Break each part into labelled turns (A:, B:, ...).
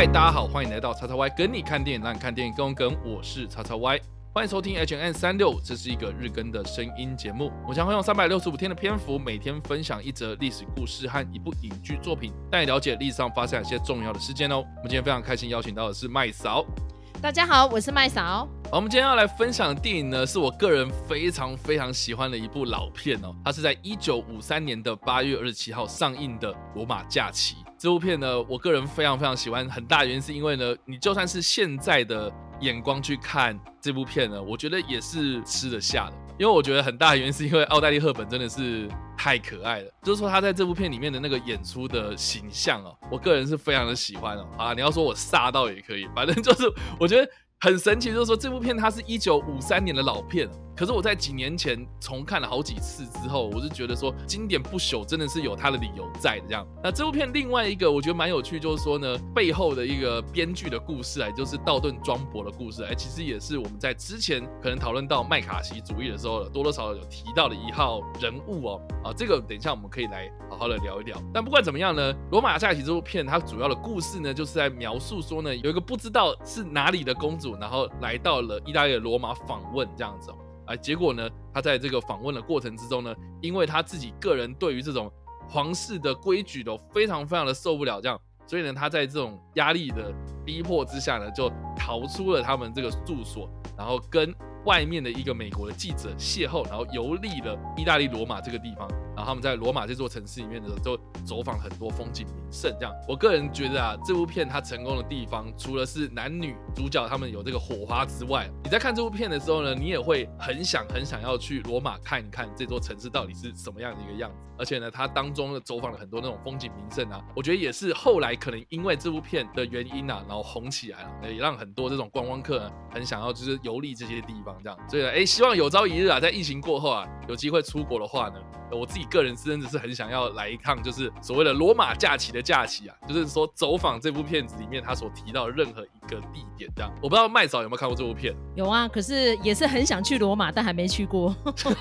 A: 嗨，大家好，欢迎来到叉叉 Y 跟你看电影，让你看电影更有梗。我是叉叉 Y， 欢迎收听 HN36， 这是一个日更的声音节目。我将会用365天的篇幅，每天分享一则历史故事和一部影剧作品，带你了解历史上发生一些重要的事件哦。我们今天非常开心邀请到的是麦嫂。
B: 大家好，我是麦嫂。
A: 我们今天要来分享的电影呢，是我个人非常非常喜欢的一部老片哦。它是在1953年的8月27号上映的《罗马假期》。这部片呢，我个人非常非常喜欢，很大的原因是因为呢，你就算是现在的眼光去看这部片呢，我觉得也是吃得下的。因为我觉得很大的原因是因为奥黛丽·赫本真的是太可爱了，就是说她在这部片里面的那个演出的形象哦，我个人是非常的喜欢哦。啊，你要说我煞到也可以，反正就是我觉得很神奇，就是说这部片它是1953年的老片，可是我在几年前重看了好几次之后，我就觉得说经典不朽，真的是有它的理由在的这样。那这部片另外一个我觉得蛮有趣，就是说呢，背后的一个编剧的故事就是道顿庄博的故事，其实也是我们在之前可能讨论到麦卡锡主义的时候，多多少少有提到的一号人物哦。这个等一下我们可以来好好的聊一聊。但不管怎么样呢，《罗马假期》这部片它主要的故事呢，就是在描述说呢，有一个不知道是哪里的公主，然后来到了意大利的罗马访问这样子哦。结果呢，他在这个访问的过程之中呢，因为他自己个人对于这种皇室的规矩都非常非常的受不了，这样，所以呢，他在这种压力的逼迫之下呢，就逃出了他们这个住所，然后跟外面的一个美国的记者邂逅，然后游历了意大利罗马这个地方，然后他们在罗马这座城市里面的时候，就走访很多风景名胜。这样，我个人觉得这部片它成功的地方，除了是男女主角他们有这个火花之外，你在看这部片的时候呢，你也会很想要去罗马看一看这座城市到底是什么样的一个样子。而且呢，它当中走访了很多那种风景名胜我觉得也是后来可能因为这部片的原因然后红起来了，也让很多这种观光客很想要就是游历这些地方这样。所以希望有朝一日在疫情过后有机会出国的话呢，我自己个人真的是很想要来一趟，就是所谓的罗马假期的假期就是说走访这部片子里面他所提到的任何一个地点这样。我不知道麦嫂有没有看过这部片？
B: 有啊，可是也是很想去罗马，但还没去过。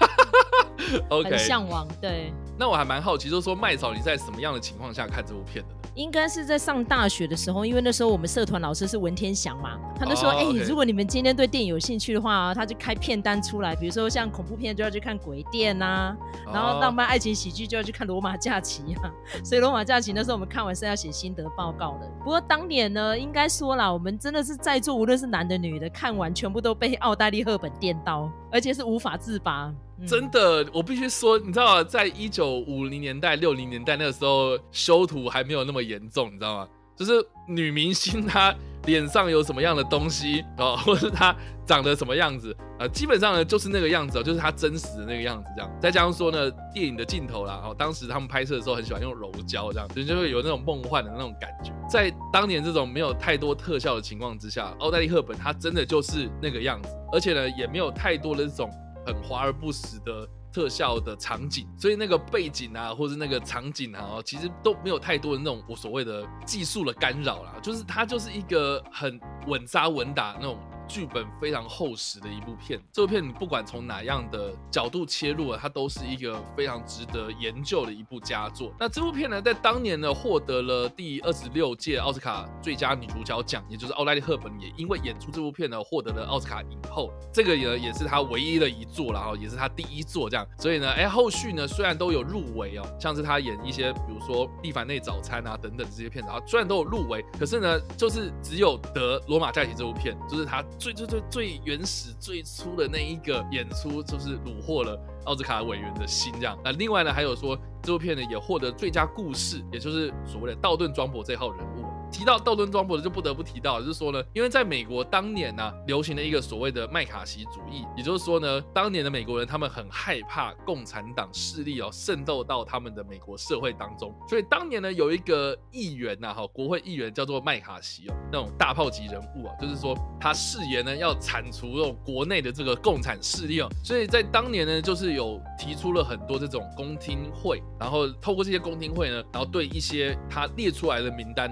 A: OK，
B: 很向往。对，
A: 那我还蛮好奇，就是说麦嫂你在什么样的情况下看这部片的呢？
B: 应该是在上大学的时候，因为那时候我们社团老师是文天祥嘛，他就说okay，如果你们今天对电影有兴趣的话，他就开片单出来，比如说像恐怖片就要去看鬼店然后浪漫爱情喜剧就要去看罗马假期所以罗马假期那时候我们看完是要写心得报告的。不过当年呢，应该说啦，我们真的是在座无论是男的女的，看完全部都被奥黛丽·赫本电到，而且是无法自拔。
A: 真的，我必须说，你知道在1950年代、60年代那个时候，修图还没有那么严重，你知道吗？就是女明星她脸上有什么样的东西或是她长得什么样子基本上呢就是那个样子就是她真实的那个样子这样。再加上说呢，电影的镜头啦当时他们拍摄的时候很喜欢用柔焦这样，所以就会有那种梦幻的那种感觉。在当年这种没有太多特效的情况之下，奥黛丽·赫本她真的就是那个样子，而且呢也没有太多的这种很华而不实的特效的场景，所以那个背景或者那个场景其实都没有太多的那种我所谓的技术的干扰啦，就是它就是一个很稳扎稳打那种剧本非常厚实的一部片。这部片你不管从哪样的角度切入它都是一个非常值得研究的一部佳作。那这部片呢，在当年呢获得了第26届奥斯卡最佳女主角奖，也就是奥黛丽·赫本也因为演出这部片呢获得了奥斯卡影后。这个呢也是她唯一的一作，然后也是她第一作这样。所以呢后续呢虽然都有入围像是她演一些比如说蒂凡内早餐等等这些片子虽然都有入围，可是呢就是只有得罗马假期这部片，就是她最原始最初的那一个演出，就是虏获了奥斯卡委员的心这样。那另外呢还有说这部片呢也获得最佳故事，也就是所谓的道顿庄博这号人物。提到道顿庄博的就不得不提到就是说呢，因为在美国当年流行的一个所谓的麦卡锡主义，也就是说呢，当年的美国人他们很害怕共产党势力渗透到他们的美国社会当中，所以当年呢有一个议员国会议员叫做麦卡锡那种大炮级人物就是说他誓言呢要铲除这种国内的这个共产势力所以在当年呢就是有提出了很多这种公听会，然后透过这些公听会呢，然后对一些他列出来的名单呢进行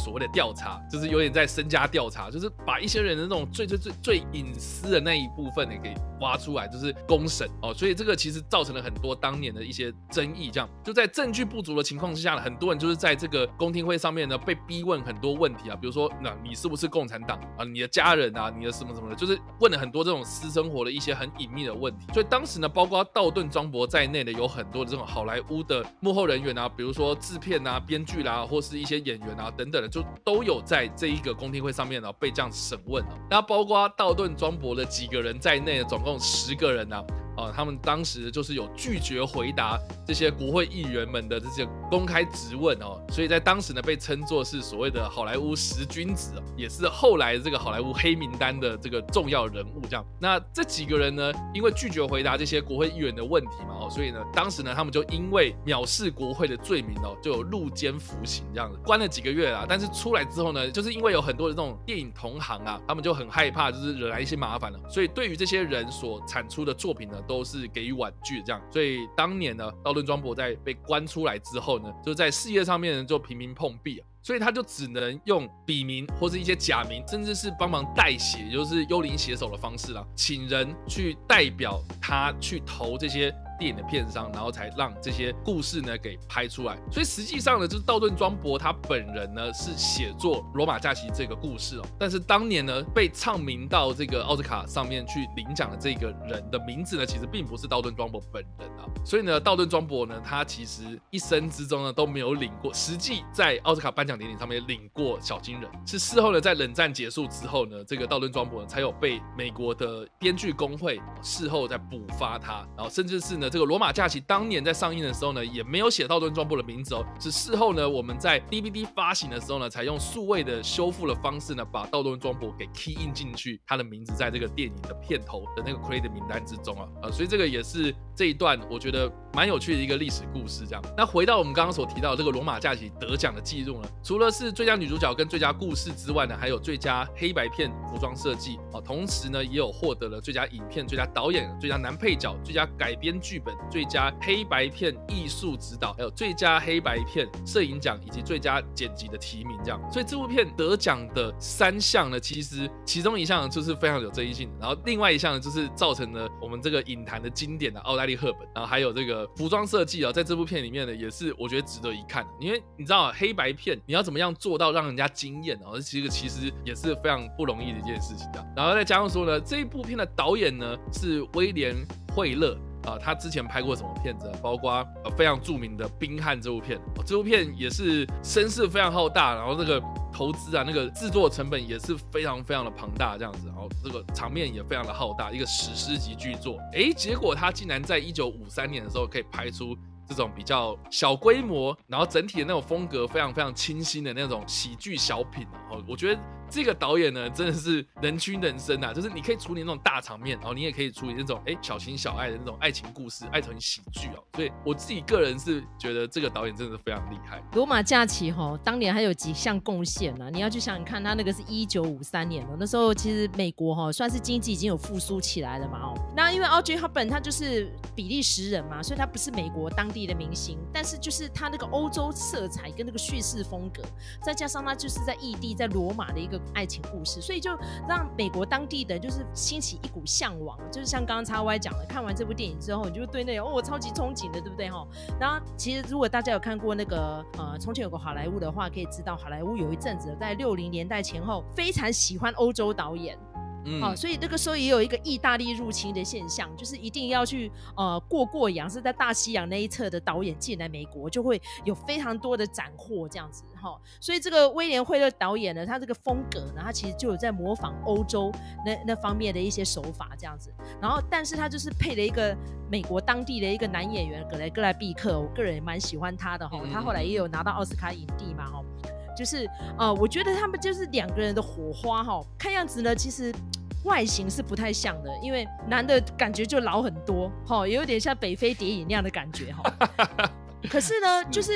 A: 所谓的调查，就是有点在身家调查，就是把一些人的那种最隐私的那一部分呢给挖出来，就是公审哦。所以这个其实造成了很多当年的一些争议，这样就在证据不足的情况之下呢，很多人就是在这个公听会上面呢被逼问很多问题啊，比如说你是不是共产党啊，你的家人啊，你的什么什么的，就是问了很多这种私生活的一些很隐秘的问题。所以当时呢，包括道顿庄博在内的有很多的这种好莱坞的幕后人员啊，比如说制片啊、编剧啦，或是一些演员啊等等的，就都有在这一个公听会上面呢被这样审问。那包括道顿庄博的几个人在内，总共10个人啊。他们当时就是有拒绝回答这些国会议员们的这些公开质问哦，所以在当时呢被称作是所谓的好莱坞10君子，也是后来这个好莱坞黑名单的这个重要人物这样。那这几个人呢，因为拒绝回答这些国会议员的问题嘛，所以呢当时呢他们就因为藐视国会的罪名就有入监服刑这样子，关了几个月啦。但是出来之后呢，就是因为有很多的这种电影同行啊，他们就很害怕就是惹来一些麻烦了，所以对于这些人所产出的作品呢都是给予婉拒的这样。所以当年呢，道顿庄博在被关出来之后呢，就在事业上面呢就频频碰壁啊，所以他就只能用笔名或是一些假名，甚至是帮忙代写，也就是幽灵写手的方式啦，请人去代表他去投这些电影的片商，然后才让这些故事呢给拍出来。所以实际上呢，就是道顿庄博他本人呢是写作《罗马假期》这个故事但是当年呢被唱名到这个奥斯卡上面去领奖的这个人的名字呢，其实并不是道顿庄博本人啊。所以呢，道顿庄博呢，他其实一生之中呢都没有领过，实际在奥斯卡颁奖典礼上面领过小金人，是事后呢在冷战结束之后呢，这个道顿庄博呢才有被美国的编剧工会事后再补发他，然后甚至是呢这个《罗马假期》当年在上映的时候呢，也没有写道顿庄博的名字是事后呢我们在 DVD 发行的时候呢，才用数位的修复的方式呢，把道顿庄博给 key in 进去，他的名字在这个电影的片头的那个 credit 名单之中所以这个也是这一段我觉得蛮有趣的一个历史故事这样。那回到我们刚刚所提到的这个《罗马假期》得奖的记录呢，除了是最佳女主角跟最佳故事之外呢，还有最佳黑白片服装设计同时呢也有获得了最佳影片、最佳导演、最佳男配角、最佳改编剧本、最佳黑白片艺术指导，还有最佳黑白片摄影奖以及最佳剪辑的提名这样。所以这部片得奖的3项呢，其实其中一项就是非常有争议性的，然后另外一项呢就是造成了我们这个影坛的经典的奥黛丽·赫本，然后还有这个服装设计在这部片里面呢也是我觉得值得一看，因为你知道黑白片你要怎么样做到让人家惊艳其实也是非常不容易的一件事情的。然后再加上说呢，这一部片的导演呢是威廉·惠勒他之前拍过什么片子包括非常著名的《冰汉》这部片这部片也是声势非常浩大，然后这个投资那个制作成本也是非常非常的庞大这样子，然后这个场面也非常的浩大，一个史诗级巨作结果他竟然在1953年的时候可以拍出这种比较小规模，然后整体的那种风格非常非常清新的那种喜剧小品我觉得这个导演呢真的是人屈人伸就是你可以处理那种大场面，然后你也可以处理那种小情小爱的那种爱情故事、爱情喜剧所以我自己个人是觉得这个导演真的是非常厉害。
B: 罗马假期当年还有几项贡献你要去想想看，他那个是1953年那时候其实美国算是经济已经有复苏起来了嘛那因为 Audrey Hepburn 他就是比利时人嘛，所以他不是美国当地的明星，但是就是他那个欧洲色彩跟那个叙事风格，再加上他就是在异地在罗马的一个爱情故事，所以就让美国当地的就是兴起一股向往，就是像刚刚 XY 讲的，看完这部电影之后你就对那种超级憧憬的，对不对然后其实如果大家有看过那个从前有个好莱坞的话，可以知道好莱坞有一阵子在60年代前后非常喜欢欧洲导演所以那个时候也有一个意大利入侵的现象，就是一定要去过洋，是在大西洋那一侧的导演进来美国，就会有非常多的斩获这样子所以这个威廉·惠勒导演呢，他这个风格呢，他其实就有在模仿欧洲那方面的一些手法这样子，然后但是他就是配了一个美国当地的一个男演员格莱毕克，我个人也蛮喜欢他的他后来也有拿到奥斯卡影帝嘛就是我觉得他们就是2个人的火花看样子呢其实外形是不太像的，因为男的感觉就老很多也有点像北非谍影那样的感觉可是呢就是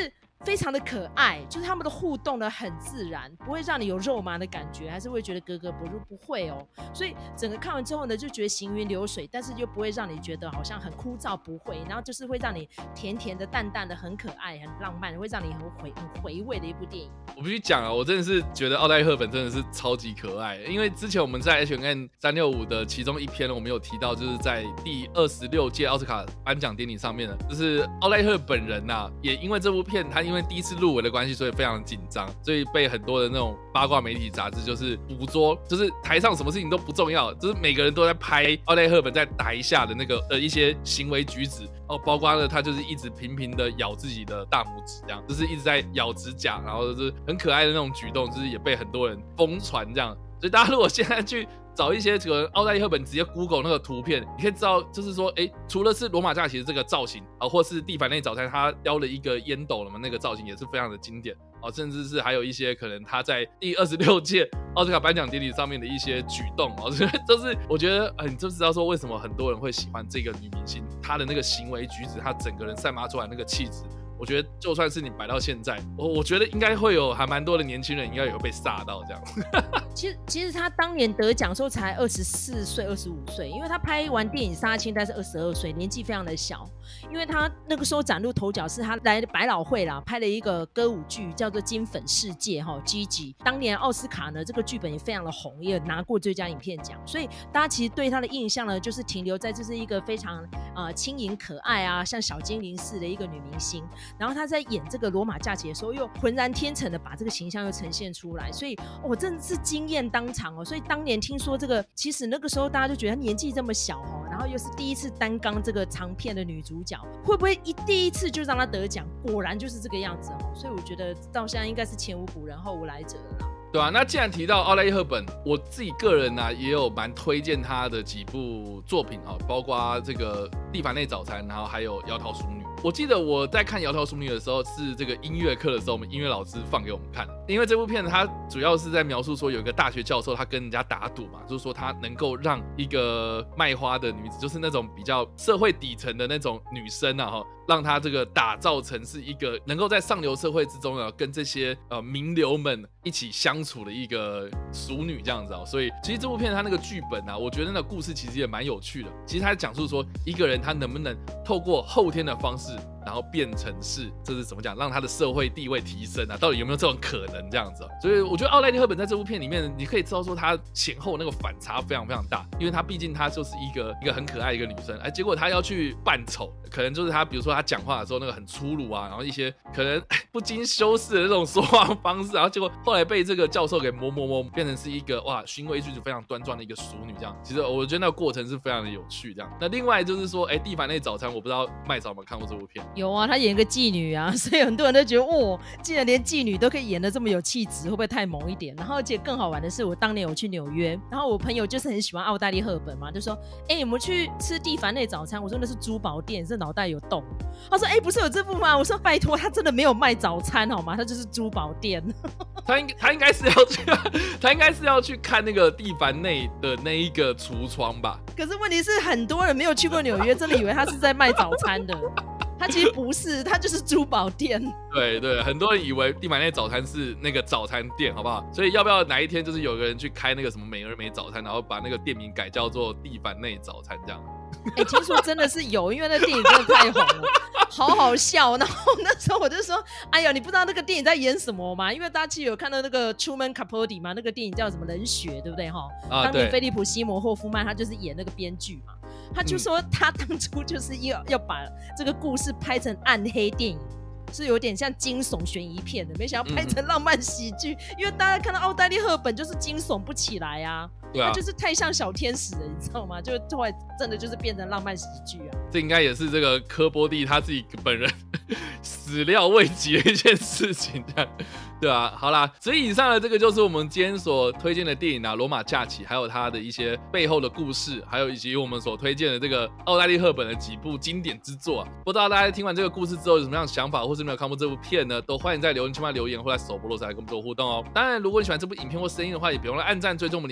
B: 非常的可爱，就是他们的互动呢很自然，不会让你有肉麻的感觉，还是会觉得格格不入，不会哦。所以整个看完之后呢，就觉得行云流水，但是又不会让你觉得好像很枯燥，不会，然后就是会让你甜甜的、淡淡的，很可爱、很浪漫，会让你很回味的一部电影。
A: 我必须讲啊，我真的是觉得奥黛丽·赫本真的是超级可爱，因为之前我们在 H&M 365的其中一篇我们有提到，就是在第26届奥斯卡颁奖典礼上面呢，就是奥黛丽·赫本人啊，也因为这部片他因为第一次入围的关系，所以非常紧张，所以被很多的那种八卦媒体杂志就是捕捉，就是台上什么事情都不重要，就是每个人都在拍奥黛丽·赫本在台下的那个一些行为举止。包括了他就是一直频频的咬自己的大拇指，这样就是一直在咬指甲，然后就是很可爱的那种举动，就是也被很多人疯传这样。所以大家如果现在去找一些这个奥黛丽·赫本，直接 Google 那个图片，你可以知道，就是说，除了是罗马假期的这个造型啊，或是蒂凡内早餐他叼了一个烟斗了嘛，那个造型也是非常的经典啊，甚至是还有一些可能他在第26届奥斯卡颁奖典礼上面的一些举动啊，就是我觉得你就知道说为什么很多人会喜欢这个女明星，她的那个行为举止，她整个人散发出来那个气质。我觉得就算是你摆到现在，我觉得应该会有还蛮多的年轻人应该有被煞到这样。
B: 其实他当年得奖的时候才24岁、25岁，因为他拍完电影《杀青》但是22岁，年纪非常的小。因为他那个时候崭露头角是他来百老汇啦，拍了一个歌舞剧叫做《金粉世界》Gigi。当年奥斯卡呢，这个剧本也非常的红，也有拿过最佳影片奖，所以大家其实对他的印象呢，就是停留在这是一个非常轻盈可爱啊，像小精灵似的一个女明星。然后他在演这个罗马假期的时候，又浑然天成的把这个形象又呈现出来，所以我真的是惊艳当场哦。所以当年听说这个，其实那个时候大家就觉得他年纪这么小哦，然后又是第一次担纲这个长片的女主角，会不会第一次就让她得奖？果然就是这个样子哦。所以我觉得到现在应该是前无古人后无来者了啦。
A: 对啊，那既然提到奥黛丽·赫本，我自己个人呢也有蛮推荐她的几部作品啊，包括这个《蒂凡内早餐》，然后还有《窈窕淑女》。我记得我在看《窈窕淑女》的时候，是这个音乐课的时候，我们音乐老师放给我们看。因为这部片它主要是在描述说有一个大学教授，他跟人家打赌嘛，就是说他能够让一个卖花的女子，就是那种比较社会底层的那种女生啊，让她这个打造成是一个能够在上流社会之中啊，跟这些名流们一起相处的一个淑女这样子啊。所以其实这部片它那个剧本啊，我觉得那个故事其实也蛮有趣的。其实它讲述说一个人他能不能透过后天的方式，然后变成是，这是怎么讲，让他的社会地位提升啊？到底有没有这种可能这样子？所以我觉得奥黛丽·赫本在这部片里面，你可以知道说她前后那个反差非常非常大，因为她毕竟她就是一个很可爱的一个女生，结果她要去扮丑，可能就是她比如说她讲话的时候那个很粗鲁啊，然后一些可能不经修饰的那种说话方式，然后结果后来被这个教授给磨，变成是一个哇行为举止非常端庄的一个淑女这样。其实我觉得那个过程是非常的有趣这样。那另外就是说，蒂凡内早餐，我不知道麦嫂有没有看过这部片？
B: 有啊，她演一个妓女啊，所以很多人都觉得竟然连妓女都可以演得这么有气质，会不会太萌一点？然后而且更好玩的是，我当年有去纽约，然后我朋友就是很喜欢奥黛丽·赫本嘛，就说我们去吃蒂凡内早餐。我说那是珠宝店，这脑袋有洞。他说不是有这部吗？我说拜托，他真的没有卖早餐好吗？他就是珠宝店。
A: 他应该是要去看那个蒂凡内的那一个橱窗吧。
B: 可是问题是，很多人没有去过纽约，真的以为他是在卖早餐的。他其实不是，他就是珠宝店。
A: 对，很多人以为蒂凡内早餐是那个早餐店，好不好？所以要不要哪一天就是有个人去开那个什么美而美早餐，然后把那个店名改叫做蒂凡内早餐这样？
B: 听说真的是有，因为那电影真的太红了，好好笑。然后那时候我就说，哎呀，你不知道那个电影在演什么吗？因为大家其实有看到那个 Truman Capote 嘛，那个电影叫什么冷血，对不对？当年菲利普西摩霍夫曼他就是演那个编剧嘛，他就说他当初就是要把这个故事拍成暗黑电影。是有点像惊悚悬疑片的，没想到拍成浪漫喜剧，因为大家看到奥黛丽·赫本就是惊悚不起来啊，她就是太像小天使了，你知道吗？就后来真的就是变成浪漫喜剧啊。
A: 这应该也是这个科波蒂他自己本人始料未及的一件事情，这样对啊。好啦，所以以上的这个就是我们今天所推荐的电影啊，《罗马假期》，还有它的一些背后的故事，还有以及我们所推荐的这个奥黛丽·赫本的几部经典之作啊。不知道大家听完这个故事之后有什么样的想法，或是没有看过这部片呢？都欢迎在留言区留言，或在首播的时候来跟我们做互动哦。当然，如果你喜欢这部影片或声音的话，也别忘了按赞、追踪我们脸书粉丝团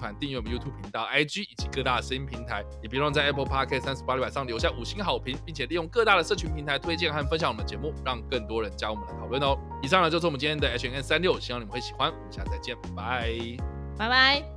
A: 团，订阅我们 YouTube 频道、IG 以及各大的声音平台，也别忘在 Apple Podcast 38上留下5星好评，并且利用各大的社群平台推荐和分享我们的节目，让更多人加入我们的讨论哦。以上呢就是我们今天的 HNN 36，希望你们会喜欢，我们下次再见，拜拜。
B: 拜拜。